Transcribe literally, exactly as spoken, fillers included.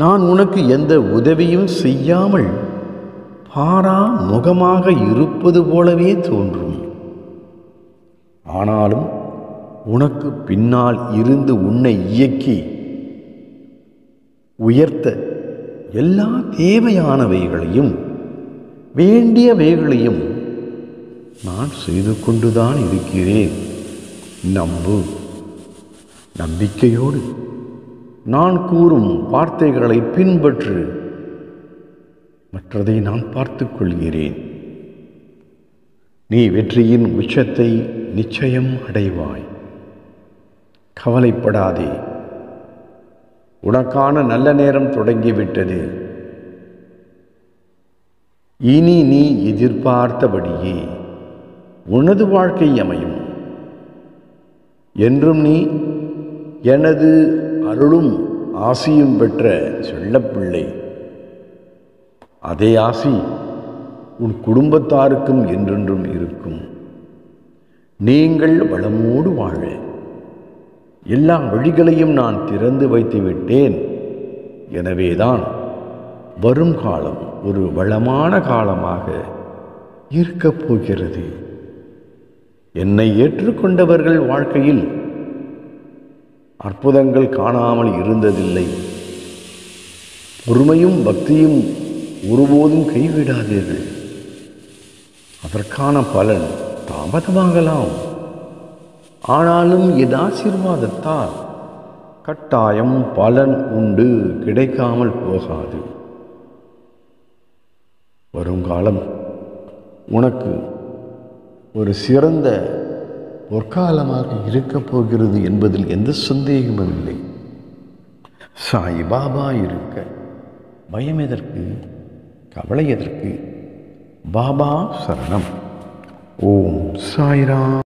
நான் உனக்கு எந்த உதவியும் செய்யாமல் பாரா முகமாக இருப்பது போலவே தோன்றும். ஆனாலும் உனக்கு பின்னால் இருந்து உன்னை இயக்கி உயர்த்த எல்லா தேவையானவைகளையும் வேண்டியவைகளையும் நான் செய்து கொண்டுதான் இருக்கிறேன். நம்பு. நம்பிக்கையோடு நான் கூறும் வார்த்தைகளை பின்பற்று. மற்றதை நான் பார்த்துக் கொள்கிறேன். நீ வெற்றியின் உச்சத்தை நிச்சயம் அடைவாய். கவலைப்படாதே. உனக்கான நல்ல நேரம் தொடங்கிவிட்டது. இனி நீ எதிர்பார்த்தபடியே உனது வாழ்க்கை அமையும். என்றும் நீ எனது அருளும் ஆசியும் பெற்ற செல்லப்பிள்ளை. அதே ஆசி உன் குடும்பத்தாருக்கும் என்றென்றும் இருக்கும். நீங்கள் வளமோடு வாழ எல்லா வழிகளையும் நான் திறந்து வைத்து விட்டேன். எனவேதான் வரும் காலம் ஒரு வளமான காலமாக இருக்கப் போகிறது. என்னை ஏற்றுக்கொண்டவர்கள் வாழ்க்கையில் அற்புதங்கள் காணாமல் இருந்ததில்லை. பொறுமையும் பக்தியும் ஒருபோதும் கைவிடாதீர்கள். அதற்கான பலன் தாமதமாகலாம். ஆனாலும் என் ஆசீர்வாதத்தால் கட்டாயம் பலன் உண்டு, கிடைக்காமல் போகாது. வருங்காலம் உனக்கு ஒரு சிறந்த பொற்காலமாக இருக்கப் போகிறது என்பதில் எந்த சந்தேகமும் இல்லை. சாய் பாபா இருக்க பயம் எதற்கு, கவலை எதற்கு? பாபா சரணம். ஓம் சாய்ராம்.